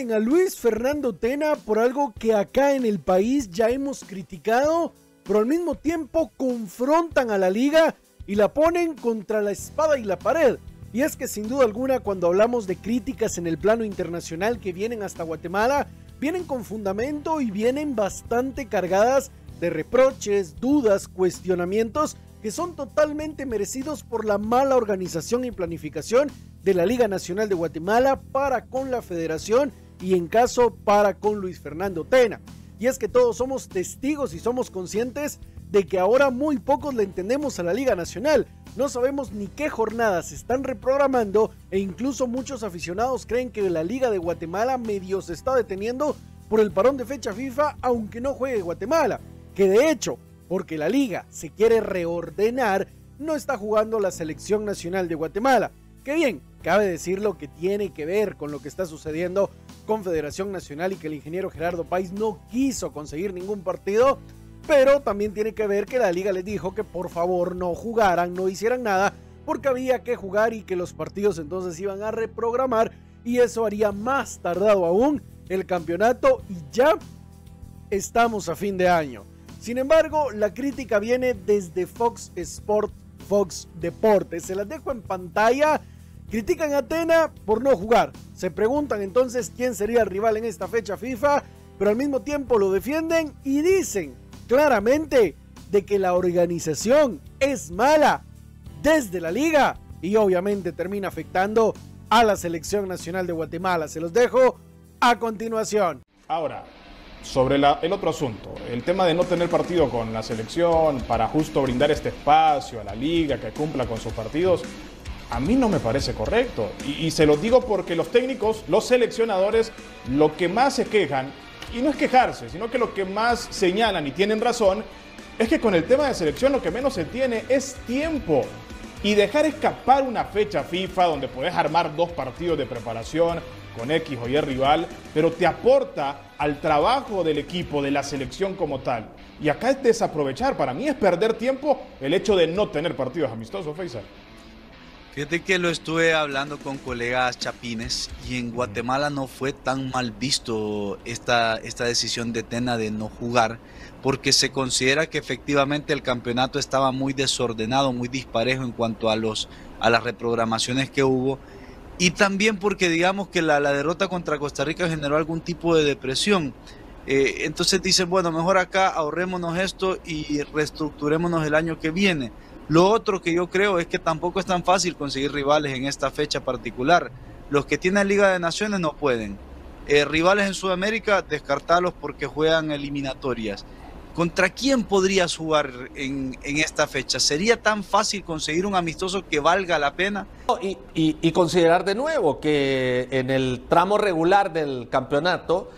defienden a Luis Fernando Tena por algo que acá en el país ya hemos criticado, pero al mismo tiempo confrontan a la liga y la ponen contra la espada y la pared. Y es que sin duda alguna, cuando hablamos de críticas en el plano internacional que vienen hasta Guatemala, vienen con fundamento y vienen bastante cargadas de reproches, dudas, cuestionamientos que son totalmente merecidos por la mala organización y planificación de la Liga Nacional de Guatemala para con la Federación y en caso para con Luis Fernando Tena. Y es que todos somos testigos y somos conscientes de que ahora muy pocos le entendemos a la Liga Nacional. No sabemos ni qué jornadas se están reprogramando e incluso muchos aficionados creen que la Liga de Guatemala medio se está deteniendo por el parón de fecha FIFA, aunque no juegue Guatemala. Que de hecho, porque la Liga se quiere reordenar, no está jugando la Selección Nacional de Guatemala. Que bien, cabe decir lo que tiene que ver con lo que está sucediendo con Federación Nacional y que el ingeniero Gerardo Páez no quiso conseguir ningún partido, pero también tiene que ver que la liga les dijo que por favor no jugaran, no hicieran nada, porque había que jugar y que los partidos entonces iban a reprogramar y eso haría más tardado aún el campeonato y ya estamos a fin de año. Sin embargo, la crítica viene desde Fox Sport, Fox Deportes. Se las dejo en pantalla. Critican a Tena por no jugar. Se preguntan entonces quién sería el rival en esta fecha FIFA, pero al mismo tiempo lo defienden y dicen claramente de que la organización es mala desde la liga y obviamente termina afectando a la Selección Nacional de Guatemala. Se los dejo a continuación. Ahora, sobre el otro asunto, el tema de no tener partido con la selección para justo brindar este espacio a la liga que cumpla con sus partidos, a mí no me parece correcto. Y se los digo porque los técnicos, los seleccionadores, lo que más se quejan, y no es quejarse, sino que lo que más señalan y tienen razón, es que con el tema de selección lo que menos se tiene es tiempo. Y dejar escapar una fecha FIFA donde podés armar 2 partidos de preparación con X o Y rival, pero te aporta al trabajo del equipo, de la selección como tal. Y acá es desaprovechar, para mí es perder tiempo el hecho de no tener partidos amistosos, Faisal. Fíjate que lo estuve hablando con colegas chapines y en Guatemala no fue tan mal visto esta decisión de Tena de no jugar, porque se considera que efectivamente el campeonato estaba muy desordenado, muy disparejo en cuanto a las reprogramaciones que hubo, y también porque digamos que la derrota contra Costa Rica generó algún tipo de depresión. Entonces dicen, bueno, mejor acá ahorrémonos esto y reestructurémonos el año que viene. Lo otro que yo creo es que tampoco es tan fácil conseguir rivales en esta fecha particular. Los que tienen Liga de Naciones no pueden. Rivales en Sudamérica, descartarlos porque juegan eliminatorias. ¿Contra quién podrías jugar en esta fecha? ¿Sería tan fácil conseguir un amistoso que valga la pena? Y considerar de nuevo que en el tramo regular del campeonato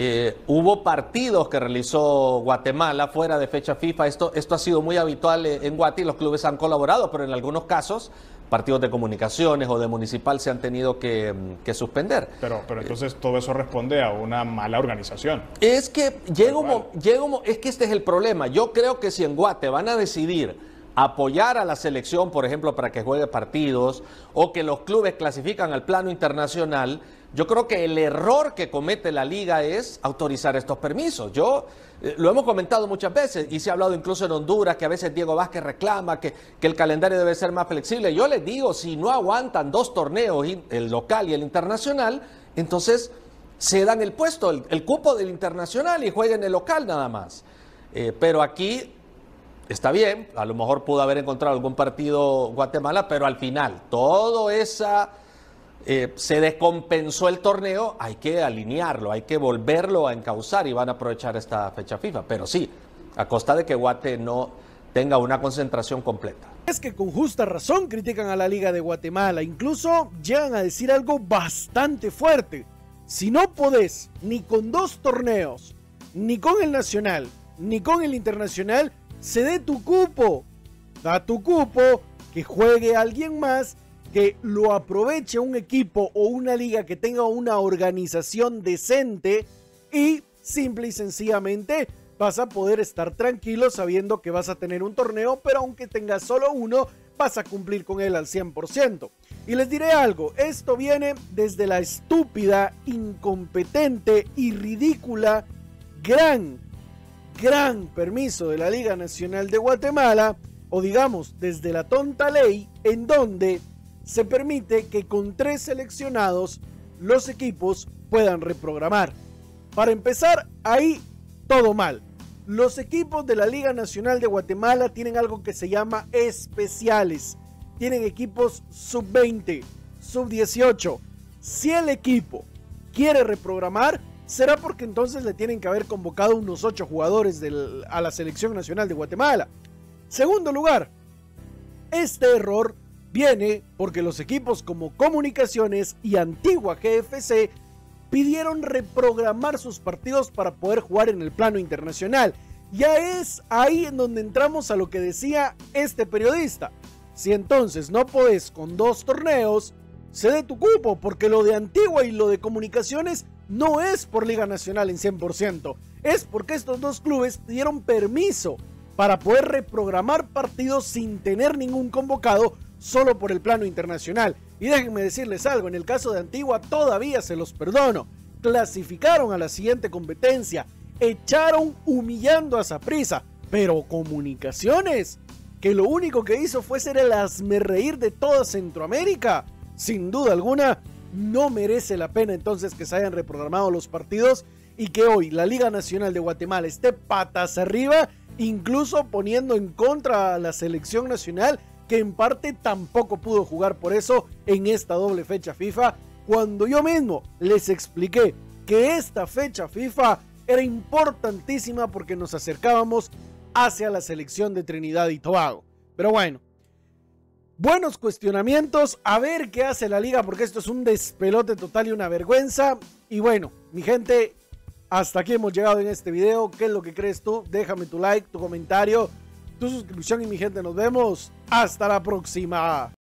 hubo partidos que realizó Guatemala fuera de fecha FIFA. Esto ha sido muy habitual en Guati, los clubes han colaborado, pero en algunos casos partidos de Comunicaciones o de Municipal se han tenido que suspender. Pero entonces todo eso responde a una mala organización. Es que es que este es el problema. Yo creo que si en Guate van a decidir apoyar a la selección, por ejemplo, para que juegue partidos, o que los clubes clasifican al plano internacional, yo creo que el error que comete la liga es autorizar estos permisos. Lo hemos comentado muchas veces y se ha hablado incluso en Honduras que a veces Diego Vázquez reclama que el calendario debe ser más flexible. Yo les digo, si no aguantan 2 torneos, el local y el internacional, entonces cedan el puesto, el cupo del internacional y jueguen el local nada más. Pero aquí está bien, a lo mejor pudo haber encontrado algún partido Guatemala, pero al final todo se descompensó el torneo, hay que alinearlo, hay que volverlo a encauzar y van a aprovechar esta fecha FIFA, pero sí, a costa de que Guate no tenga una concentración completa. Es que con justa razón critican a la Liga de Guatemala, incluso llegan a decir algo bastante fuerte. Si no podés ni con 2 torneos, ni con el nacional, ni con el internacional, cede tu cupo, da tu cupo, que juegue alguien más, que lo aproveche un equipo o una liga que tenga una organización decente y simple y sencillamente vas a poder estar tranquilo sabiendo que vas a tener un torneo, pero aunque tengas solo uno, vas a cumplir con él al 100%. Y les diré algo, esto viene desde la estúpida, incompetente y ridícula gran permiso de la Liga Nacional de Guatemala, o digamos desde la tonta ley en donde se permite que con 3 seleccionados los equipos puedan reprogramar. Para empezar, ahí todo mal. Los equipos de la Liga Nacional de Guatemala tienen algo que se llama especiales. Tienen equipos sub-20, sub-18. Si el equipo quiere reprogramar, será porque entonces le tienen que haber convocado unos 8 jugadores a la Selección Nacional de Guatemala. Segundo lugar, este error viene porque los equipos como Comunicaciones y Antigua GFC pidieron reprogramar sus partidos para poder jugar en el plano internacional. Ya es ahí en donde entramos a lo que decía este periodista. Si entonces no podés con 2 torneos, cede tu cupo, porque lo de Antigua y lo de Comunicaciones no es por Liga Nacional en 100%. Es porque estos 2 clubes dieron permiso para poder reprogramar partidos sin tener ningún convocado, solo por el plano internacional. Y déjenme decirles algo, en el caso de Antigua todavía se los perdono. Clasificaron a la siguiente competencia, echaron humillando a Saprissa, pero Comunicaciones, que lo único que hizo fue ser el hazmerreír de toda Centroamérica, sin duda alguna, no merece la pena entonces que se hayan reprogramado los partidos y que hoy la Liga Nacional de Guatemala esté patas arriba, incluso poniendo en contra a la selección nacional, que en parte tampoco pudo jugar por eso en esta doble fecha FIFA, cuando yo mismo les expliqué que esta fecha FIFA era importantísima porque nos acercábamos hacia la selección de Trinidad y Tobago. Pero bueno, buenos cuestionamientos, a ver qué hace la liga, porque esto es un despelote total y una vergüenza. Y bueno, mi gente, hasta aquí hemos llegado en este video. ¿Qué es lo que crees tú? Déjame tu like, tu comentario, tu suscripción y mi gente, nos vemos hasta la próxima.